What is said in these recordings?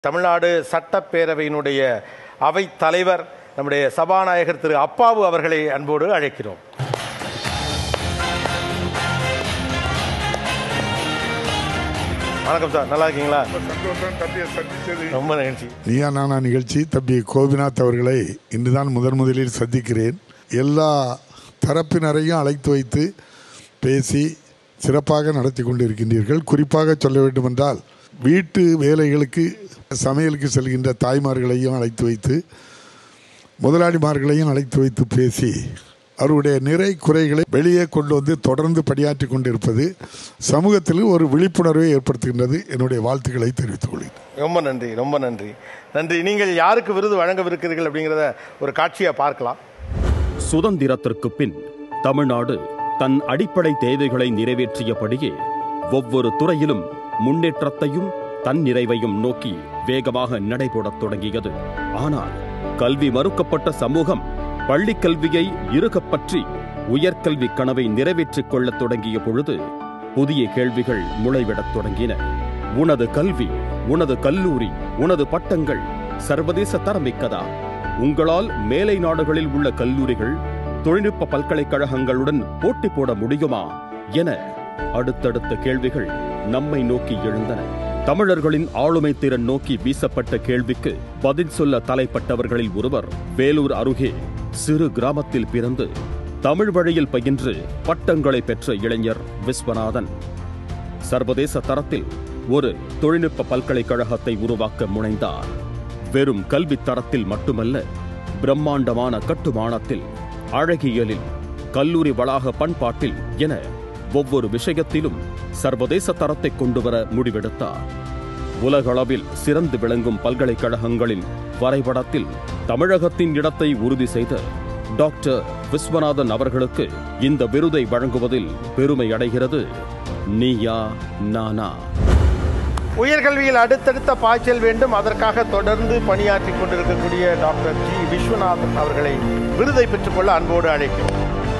தமிழ்நாடு சட்டப்பேரவையினுடைய அவைத் தலைவர் நம்முடைய சபாநாயகர் திரு அப்பாவு அவர்களை அன்போடு அழைக்கிறோம். வணக்கம் சார், நல்லா இருக்கீங்களா? ரொம்ப நன்றி. நீயா நானா நிகழ்ச்சி தம்பி கோபிநாத் அவர்களை இன்றுதான் முதலில் சந்திக்கிறேன். எல்லா தரப்பினரையும் அழைத்து வைத்து பேசி சிறப்பாக நடத்தி கொண்டிருக்கின்றீர்கள். குறிப்பாக சொல்ல வேண்டுமென்றால் வீட்டு வேலைகளுக்கு சமையலுக்கு செல்கின்ற தாய்மார்களையும் அழைத்து வைத்து முதலாளிமார்களையும் அழைத்து வைத்து பேசி அவருடைய நிறை குறைகளை வெளியே கொண்டு வந்து தொடர்ந்து பணியாற்றி கொண்டிருப்பது சமூகத்தில் ஒரு விழிப்புணர்வை ஏற்படுத்துகின்றது. என்னுடைய வாழ்த்துக்களை தெரிவித்துக் கொள்கிறேன். ரொம்ப நன்றி, ரொம்ப நன்றி. நன்றி. நீங்கள் யாருக்கு விருது வழங்கவிருக்கிறீர்கள் அப்படிங்கிறத ஒரு காட்சியை பார்க்கலாம். சுதந்திரத்திற்கு பின் தமிழ்நாடு தன் அடிப்படை தேவைகளை நிறைவேற்றியபடியே ஒவ்வொரு துறையிலும் முன்னேற்றத்தையும் தன் நிறைவையும் நோக்கி வேகமாக நடைபோடத் தொடங்கியது. ஆனால் கல்வி மறுக்கப்பட்ட சமூகம் பள்ளிக் கல்வியை இறுகப்பற்றி உயர்கல்வி கனவை நிறைவேற்றிக் கொள்ளத் தொடங்கிய பொழுது புதிய கேள்விகள் முளைவிடத் தொடங்கின. உனது கல்வி, உனது கல்லூரி, உனது பட்டங்கள் சர்வதேச தரமிக்கதா? உங்களால் மேலை நாடுகளில் உள்ள கல்லூரிகள், தொழில்நுட்ப பல்கலைக்கழகங்களுடன் போட்டி போட முடியுமா என அடுத்தடுத்த கேள்விகள் நம்மை நோக்கி எழுந்தன. தமிழர்களின் ஆளுமை திறன் நோக்கி வீசப்பட்ட கேள்விக்கு பதில் சொல்ல தலைப்பட்டவர்களில் ஒருவர் வேலூர் அருகே சிறு கிராமத்தில் பிறந்து தமிழ் வழியில் பயின்று பட்டங்களை பெற்ற இளைஞர் விஸ்வநாதன். சர்வதேச தரத்தில் ஒரு தொழில்நுட்ப பல்கலைக்கழகத்தை உருவாக்க முனைந்தார். வெறும் கல்வி தரத்தில் மட்டுமல்ல, பிரம்மாண்டமான கட்டுமானத்தில், அழகியலில், கல்லூரி வளாக பண்பாட்டில் என ஒவ்வொரு விஷயத்திலும் சர்வதேச தரத்தை கொண்டுவர முடிவெடுத்தார். உலகளவில் சிறந்து விளங்கும் பல்கலைக்கழகங்களின் வரைபடத்தில் தமிழகத்தின் இடத்தை உறுதி செய்த டாக்டர் விஸ்வநாதன் அவர்களுக்கு இந்த விருதை வழங்குவதில் பெருமை அடைகிறது நீயா நானா. உயர்கல்வியில் அடுத்தடுத்த பாய்ச்சல் வேண்டும், அதற்காக தொடர்ந்து பணியாற்றிக் கொண்டிருக்கக்கூடிய டாக்டர் ஜி விஸ்வநாதன் அவர்களை விருதை பெற்றுக்கொள்ள அன்போடு அழைக்கிறோம்.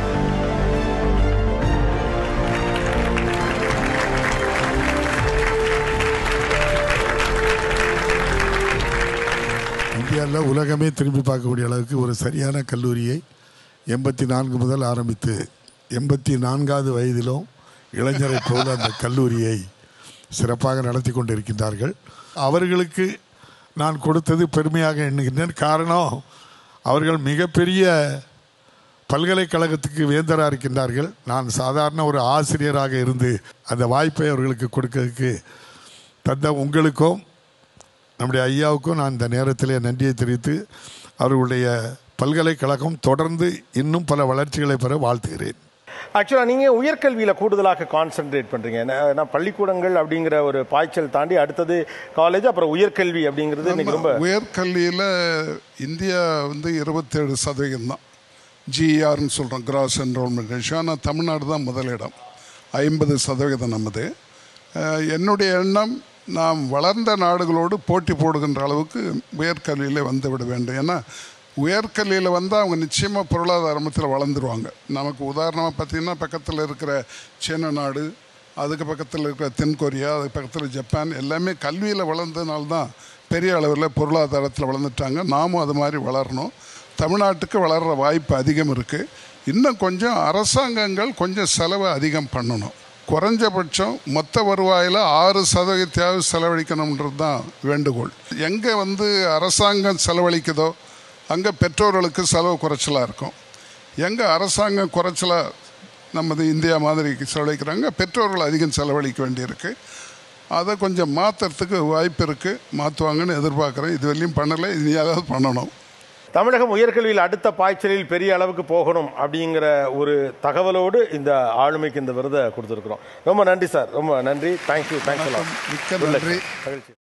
இந்தியாவில் உலகமே திரும்பி பார்க்கக்கூடிய அளவுக்கு ஒரு சரியான கல்லூரியை 84 முதல் ஆரம்பித்து 84வது வயதிலும் இளைஞரை போல அந்த கல்லூரியை சிறப்பாக நடத்தி கொண்டிருக்கின்றார்கள். அவர்களுக்கு நான் கொடுத்தது பெருமையாக எண்ணுகின்றேன். காரணம், அவர்கள் மிகப்பெரிய பல்கலைக்கழகத்துக்கு வேந்தராக இருக்கின்றார்கள். நான் சாதாரண ஒரு ஆசிரியராக இருந்து அந்த வாய்ப்பை அவர்களுக்கு கொடுக்கிறதுக்கு தந்த உங்களுக்கும் நம்முடைய ஐயாவுக்கும் நான் இந்த நேரத்திலே நன்றியை தெரிவித்து அவர்களுடைய பல்கலைக்கழகம் தொடர்ந்து இன்னும் பல வளர்ச்சிகளை பெற வாழ்த்துகிறேன். ஆக்சுவலாக நீங்கள் உயர்கல்வியில் கூடுதலாக கான்சென்ட்ரேட் பண்ணுறீங்க. ஏன்னா பள்ளிக்கூடங்கள் அப்படிங்கிற ஒரு பாய்ச்சல் தாண்டி அடுத்தது காலேஜ், அப்புறம் உயர்கல்வி அப்படிங்கிறது இன்னைக்கு ரொம்ப. உயர்கல்வியில் இந்தியா 27% தான் ஜிஆர்னு சொல்கிறோம், கிராஸ் என்ரோல்மெண்ட் ரேஷியோ. ஆனால் தமிழ்நாடு தான் முதலிடம், 50% நம்மது. என்னுடைய எண்ணம், நாம் வளர்ந்த நாடுகளோடு போட்டி போடுகின்ற அளவுக்கு உயர்கல்வியில் வந்து விட வேண்டும். ஏன்னா உயர்கல்வியில் வந்தால் அவங்க நிச்சயமாக பொருளாதாரத்தில் வளர்ந்துருவாங்க. நமக்கு உதாரணமாக பார்த்திங்கன்னா பக்கத்தில் இருக்கிற சீன நாடு, அதுக்கு பக்கத்தில் இருக்கிற தென்கொரியா, அதுக்கு பக்கத்தில் ஜப்பான், எல்லாமே கல்வியில் வளர்ந்ததுனால்தான் பெரிய அளவில் பொருளாதாரத்தில் வளர்ந்துட்டாங்க. நாமும் அது மாதிரி வளரணும். தமிழ்நாட்டுக்கு வளர்கிற வாய்ப்பு அதிகம் இருக்குது. இன்னும் கொஞ்சம் அரசாங்கங்கள் கொஞ்சம் செலவை அதிகம் பண்ணணும். குறைஞ்சபட்சம் மொத்த வருவாயில் 6% செலவழிக்கணுன்றது தான் வேண்டுகோள். எங்கே அரசாங்கம் செலவழிக்குதோ அங்கே பெற்றோர்களுக்கு செலவு குறைச்சலாக இருக்கும். எங்கே அரசாங்கம் குறைச்சலாக நமது இந்தியா மாதிரி செலவழிக்கிறாங்க, பெற்றோர்கள் அதிகம் செலவழிக்க வேண்டியிருக்கு. அதை கொஞ்சம் மாற்றுறதுக்கு வாய்ப்பு இருக்குது. மாற்றுவாங்கன்னு எதிர்பார்க்குறேன். இது வரையும் பண்ணலை, இனி ஏதாவது பண்ணணும். தமிழகம் உயர்கல்வியில் அடுத்த பாய்ச்சலில் பெரிய அளவுக்கு போகணும் அப்படிங்கிற ஒரு தகவலோடு இந்த ஆளுமைக்கு இந்த விருதை கொடுத்துருக்குறோம். ரொம்ப நன்றி சார், ரொம்ப நன்றி. தேங்க்யூ. மிக்க நன்றி.